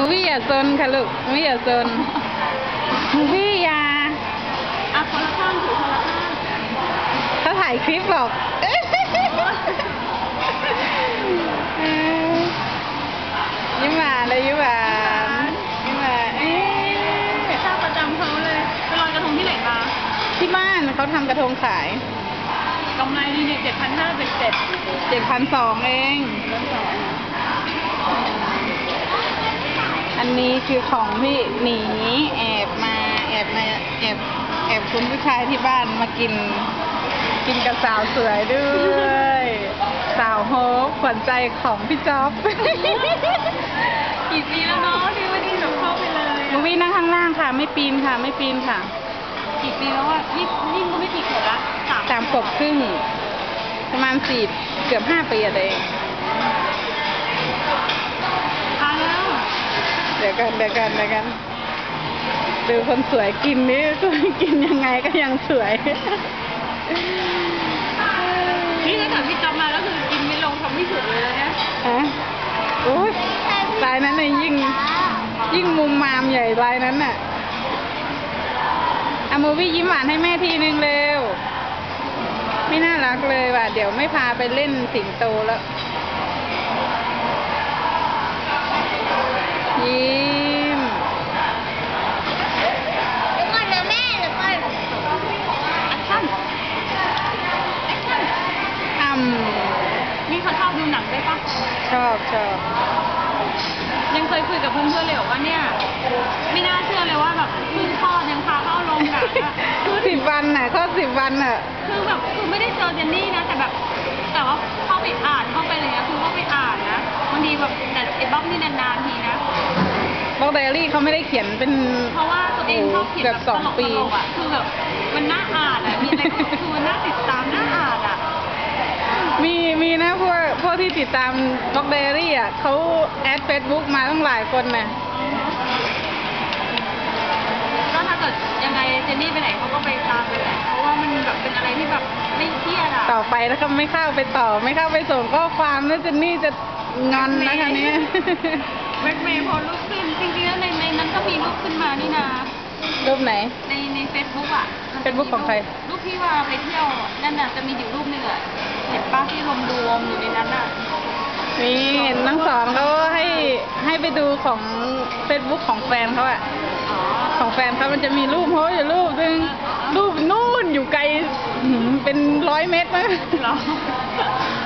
วี่อย่าซนค่ะลูกมูวี่อย่าซนมูวี่อย่าคนละข้างถือคนละข้างเขาถ่ายคลิปบอกยิ้มหวานเลยยิ้มหวานยิ้มหวานชอบประจำเขาเลยไปลอยกระทงที่ไหนมาที่บ้านเขาทำกระทงขายกำไรดีเนี่ย7,500เป็น 7,200เองอันนี้คือของที่หนีแอบคุณผู้ชายที่บ้านมากินกับสาวสวยด้วยสาวโฮปขวัญใจของพี่จ๊อบกี่ปีแล้วเนาะที่ว่าที่หนูเข้าไปเลยมูวี่นั่งข้างล่างค่ะไม่ปีนค่ะกี่ปีแล้วอ่ะยิ่งก็ไม่กี่ขวบละ 3 ขวบครึ่งประมาณ4 เกือบ 5 ปีอะไรเองทานแล้วเดี๋ยวกันดูคนสวยกินนี่กินยังไงก็ยังสวยนี่ถ้าเกิดพี่จ๊อบมาก็คือกินไม่ลงทำไม่ถูกเลยนะเนี่ยโอ้ยลายนั้นน่ะยิ่งมุมมามใหญ่ลายนั้นน่ะมูวี่ยิ้มหวานให้แม่ทีนึงเร็วไม่น่ารักเลยว่ะเดี๋ยวไม่พาไปเล่นสิงโตแล้วยิ้มเดี๋ยวก่อนนะแม่เดี๋ยวก่อนแอคชั่นนี่เขาชอบดูหนังด้วยปะชอบยังเคยคุยกับเพื่อนๆเลยบอกว่าเนี่ยไม่น่าเชื่อเลยว่าแบบเพิ่งคลอดยังพาเข้าโรงหนังอ่ะคือ10 วันน่ะคลอด10 วันน่ะคือไม่ได้เจอเจนนี่นะแต่ว่าเข้าไปอ่านเข้าไปเลยนะคือเข้าไปอ่านนะบางทีแบบแต่ไอ้บ๊อบนี่นานๆทีนะบ๊อบไดอารี่เขาไม่ได้เขียนเป็นเพราะว่าตัวเองชอบเขียนแบบ2 ปีอ่ะคือแบบมันน่าอ่านอ่ะมีอะไรก็คือมันน่าติดตามน่าอ่านอ่ะมีนะพวกที่ติดตามบ๊อบไดอารี่อ่ะเขาแอดเฟซบุ๊กมาตั้งหลายคนนะก็ถ้าเกิดยังไงเจนนี่ไปไหนเขาก็ไปตามไปแหละเพราะว่ามันแบบเป็นอะไรที่แบบไม่เครียดอ่ะต่อไปแล้วก็ไม่เข้าไปส่งข้อความแล้วเจนนี่จะงอนนะคะเนี่ยแบ็คเมย์พอรูปขึ้นจริงๆแล้วในนั้นก็มีรูปขึ้นมานี่นารูปไหนในเฟซบุ๊กอ่ะเฟซบุ๊กของใครรูปที่ว่าไปเที่ยวนั่นน่ะจะมีอยู่รูปนึงอ่ะเห็นป้าที่รวมอยู่ในนั้นอ่ะนี่น้องสอนเขาให้ไปดูของเฟซบุ๊กของแฟนเขาอ่ะของแฟนเขามันจะมีรูปโพสอยู่รูปนึงรูปนู่นอยู่ไกลเป็น100 เมตรมั้ง